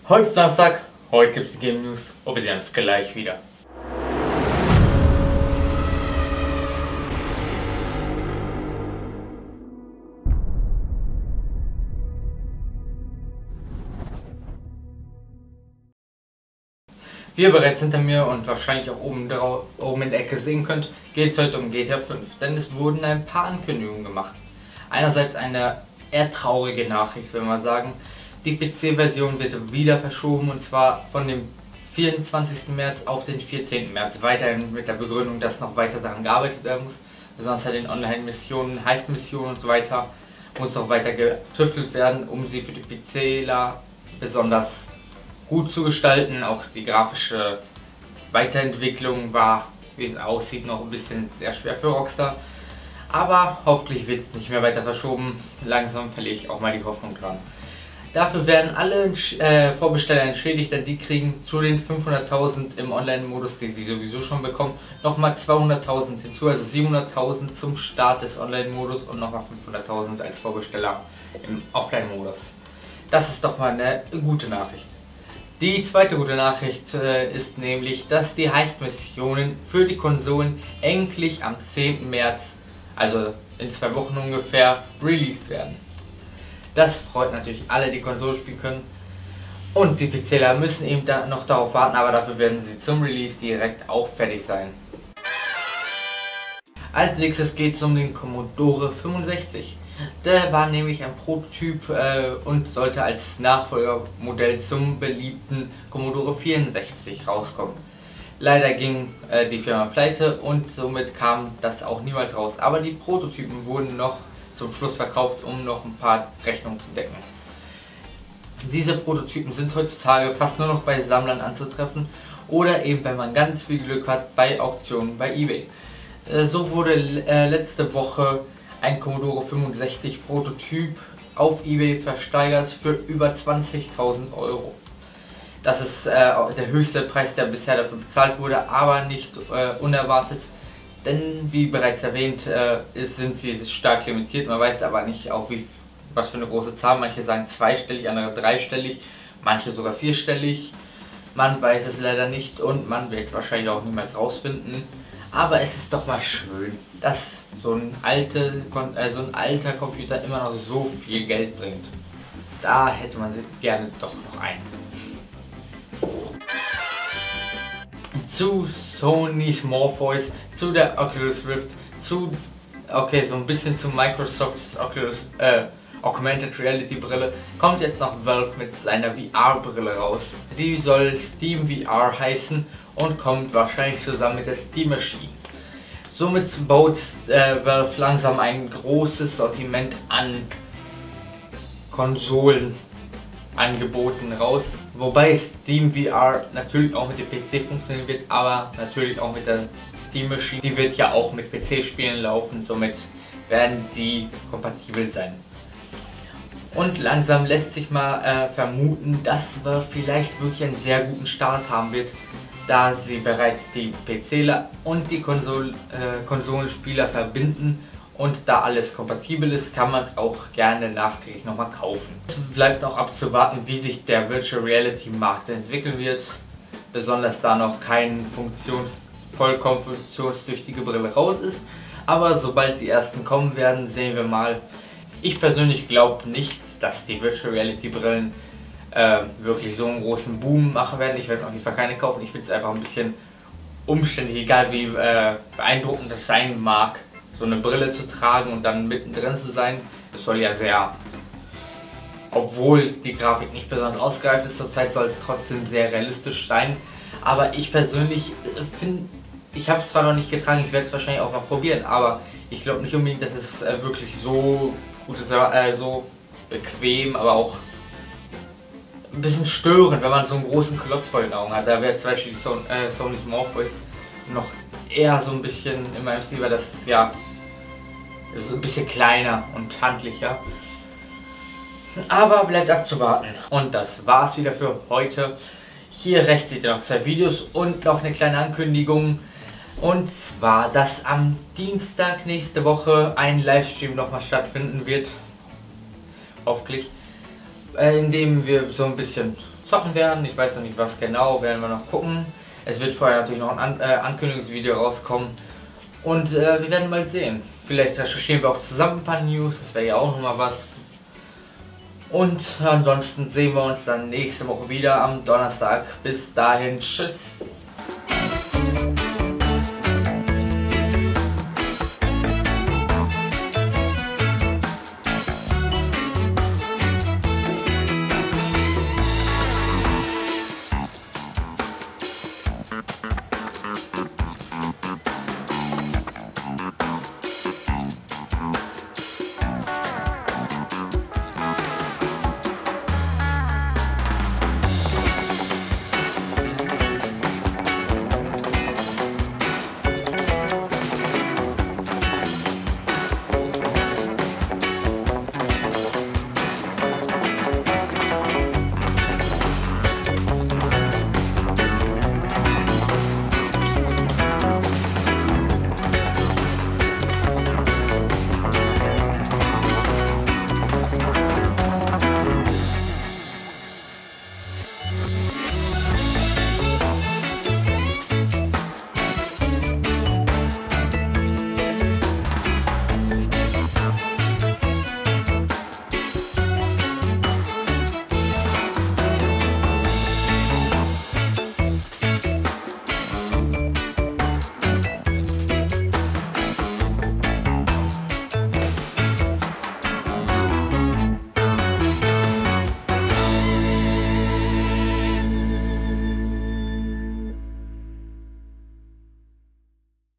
Heute ist Samstag, heute gibt es die Game News und wir sehen uns gleich wieder. Wie ihr bereits hinter mir und wahrscheinlich auch oben in der Ecke sehen könnt, geht es heute um GTA 5, denn es wurden ein paar Ankündigungen gemacht. Einerseits eine eher traurige Nachricht, wenn wir sagen, die PC-Version wird wieder verschoben und zwar von dem 24. März auf den 14. März, weiterhin mit der Begründung, dass noch weiter daran gearbeitet werden muss, besonders halt in Online-Missionen, Heist-Missionen und so weiter, muss noch weiter getüftelt werden, um sie für die PCler besonders gut zu gestalten. Auch die grafische Weiterentwicklung war, wie es aussieht, noch ein bisschen sehr schwer für Rockstar. Aber hoffentlich wird es nicht mehr weiter verschoben. Langsam verliere ich auch mal die Hoffnung dran. Dafür werden alle Vorbesteller entschädigt, denn die kriegen zu den 500.000 im Online-Modus, die sie sowieso schon bekommen, nochmal 200.000 hinzu, also 700.000 zum Start des Online-Modus und nochmal 500.000 als Vorbesteller im Offline-Modus. Das ist doch mal eine gute Nachricht. Die zweite gute Nachricht ist nämlich, dass die Heist-Missionen für die Konsolen endlich am 10. März, also in 2 Wochen ungefähr, released werden. Das freut natürlich alle, die Konsole spielen können. Und die PCler müssen eben noch darauf warten, aber dafür werden sie zum Release direkt auch fertig sein. Als nächstes geht es um den Commodore 65. Der war nämlich ein Prototyp und sollte als Nachfolgermodell zum beliebten Commodore 64 rauskommen. Leider ging die Firma pleite und somit kam das auch niemals raus. Aber die Prototypen wurden noch zum Schluss verkauft, um noch ein paar Rechnungen zu decken. Diese Prototypen sind heutzutage fast nur noch bei Sammlern anzutreffen oder eben, wenn man ganz viel Glück hat, bei Auktionen bei eBay. So wurde letzte Woche ein Commodore 65 Prototyp auf eBay versteigert für über 20.000 Euro. Das ist der höchste Preis, der bisher dafür bezahlt wurde, aber nicht unerwartet. Denn wie bereits erwähnt, sind sie stark limitiert, man weiß aber nicht auch was für eine große Zahl, manche sagen zweistellig, andere dreistellig, manche sogar vierstellig, man weiß es leider nicht und man wird es wahrscheinlich auch niemals rausfinden, aber es ist doch mal schön, dass so ein alter Computer immer noch so viel Geld bringt. Da hätte man gerne doch noch einen. Zu Sony's Morpheus, zu der Oculus Rift, so ein bisschen zu Microsofts Augmented Reality Brille, kommt jetzt noch Valve mit seiner VR-Brille raus. Die soll Steam VR heißen und kommt wahrscheinlich zusammen mit der Steam Machine. Somit baut Valve langsam ein großes Sortiment an Konsolenangeboten raus. Wobei Steam VR natürlich auch mit dem PC funktionieren wird, aber natürlich auch mit der Steam Machine. Die wird ja auch mit PC-Spielen laufen, somit werden die kompatibel sein. Und langsam lässt sich mal vermuten, dass wir vielleicht wirklich einen sehr guten Start haben wird, da sie bereits die PCler und die Konsolenspieler verbinden. Und da alles kompatibel ist, kann man es auch gerne nachträglich nochmal kaufen. Es bleibt noch abzuwarten, wie sich der Virtual Reality Markt entwickeln wird. Besonders da noch kein vollkommen funktionstüchtige Brille raus ist. Aber sobald die ersten kommen werden, sehen wir mal. Ich persönlich glaube nicht, dass die Virtual Reality Brillen wirklich so einen großen Boom machen werden. Ich werde auf jeden Fall keine kaufen. Ich finde es einfach ein bisschen umständlich, egal wie beeindruckend das sein mag, so eine Brille zu tragen und dann mittendrin zu sein. Das soll ja obwohl die Grafik nicht besonders ausgereift ist zurzeit, soll es trotzdem sehr realistisch sein. Aber ich persönlich finde, ich habe es zwar noch nicht getragen, ich werde es wahrscheinlich auch mal probieren, aber ich glaube nicht unbedingt, dass es wirklich so gut ist, so bequem, aber auch ein bisschen störend, wenn man so einen großen Klotz vor den Augen hat. Da wäre zum Beispiel die Sony's Morpheus noch eher so ein bisschen in meinem Stil, weil das ja so ein bisschen kleiner und handlicher. Aber bleibt abzuwarten. Und das war's wieder für heute. Hier rechts seht ihr noch 2 Videos und noch eine kleine Ankündigung. Und zwar, dass am Dienstag nächste Woche ein Livestream nochmal stattfinden wird. Hoffentlich. In dem wir so ein bisschen zocken werden. Ich weiß noch nicht was genau, werden wir noch gucken. Es wird vorher natürlich noch ein Ankündigungsvideo rauskommen. Und wir werden mal sehen. Vielleicht recherchieren wir auch zusammen ein paar News, das wäre ja auch nochmal was. Und ansonsten sehen wir uns dann nächste Woche wieder am Donnerstag. Bis dahin, tschüss.